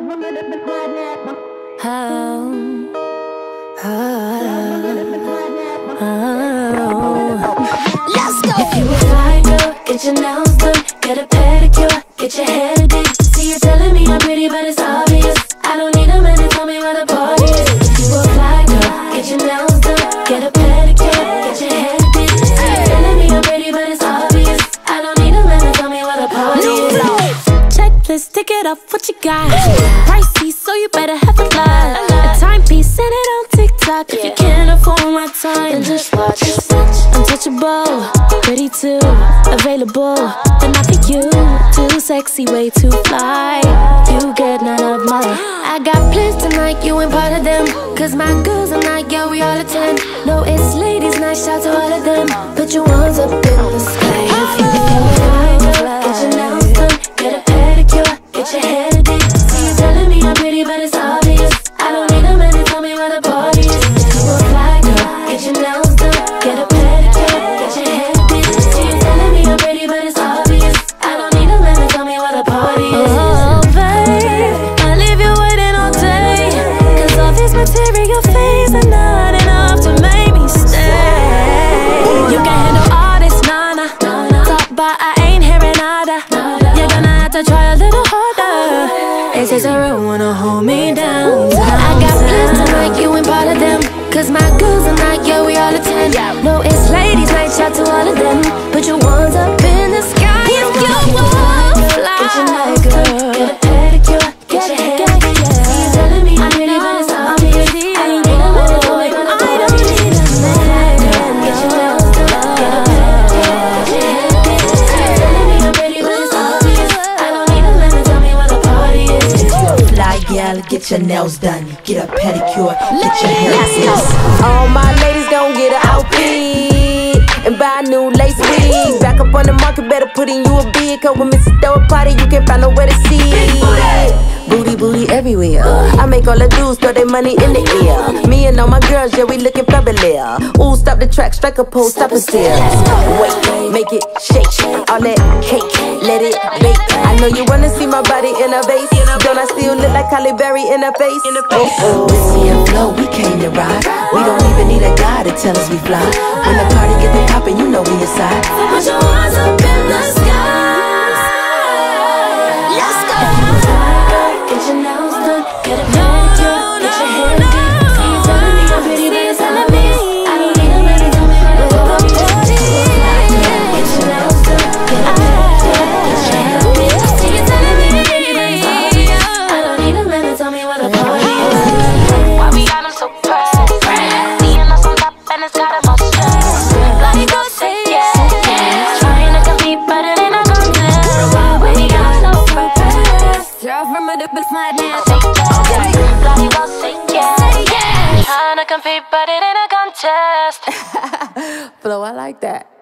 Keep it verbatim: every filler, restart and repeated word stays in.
Let's go. If you a fly girl, get your nails done, get a pedicure, get your hair did. See you telling me I'm pretty, but it's obvious. I don't need a man to tell me where the party is. If you a fly girl, get your nails done, get a pedicure, get your hair did. See you telling me I'm pretty, but it's obvious. I don't need a man to tell me where the party is. Checklist, tick it off, what you got? Pricey, so you better have a lot. A timepiece, send it on TikTok. If you can't afford my time, then just watch. Untouchable, pretty too, available, then not for you. Too sexy, way too fly. You get none of my. I got plans tonight, you ain't part of them. Cause my girls are not, yeah, we all attend. No, it's ladies' night, shout to all of them. Put your ones up in the sky. If you fly, get your nails done, get a pedicure, get your hair did. See you telling me I'm pretty, but it's obvious. I don't need a man to tell me where the party is. If you a fly girl, get your nails done, get a pedicure, get your hair did. See you telling me I'm pretty, but it's obvious. I don't need a man to tell me where the party is. Oh, babe, I leave you waiting all day. Cause all these material things are not enough to make me stay. You can handle all this, nana. Talk but I ain't hearing nada. You're gonna have to try a little harder. It takes a real one to hold me down. I got plans tonight, you ain't part of them. Cause my girls are not, yeah, we all attend. No, it's ladies' night, shout to all of them. Put your ones up in the sky if you want fly. Get your nails done, get a pedicure, get your hair did. See you telling me I'm pretty, but it's obvious. I don't need a man to tell me when I'm I don't need a man. Get your nails done, get a pedicure, get your hair did. See you telling me I'm pretty, but it's obvious. I don't need a man to tell me where the party is. If you a fly gal, get your nails done, get a pedicure, get your hair did. All my ladies gon' get an outfit and buy a new lace wig. Back up on the market, better put in you a bid. Cause when Missy throw a party, you can't find nowhere to see it. Booty, booty everywhere. I make all the dudes throw their money in the air. Me and all my girls, yeah, we looking fabulous. Ooh, stop the track, strike a pose, stop and stare. Wait, make it shake, all that cake, let it bake. I know you wanna see my body in a vase. Don't I still look like Halle Berry in her face? Oh, Missy and Flo, we came to ride. We don't even need a guy to tell us we fly. When the party get the poppin', you know we inside. Put your hands up in the sky. Let's go. Get your nails done, get a pedicure, get your hair did. See you telling me I'm pretty, but it's obvious. I don't need a man to tell me where the party is. Get your nails done, get a pedicure, get your hair did. See you telling me I'm pretty, but it's obvious. I don't need a man to tell me where the party is. Why we got them so pressed? Seeing us on top and it's got them all stressed. Like go say yes, trying to compete but it ain't a contest. Why we got so pressed? Girl from a different planet. Like go say yes, trying to compete but it ain't a contest. Flo, I like that.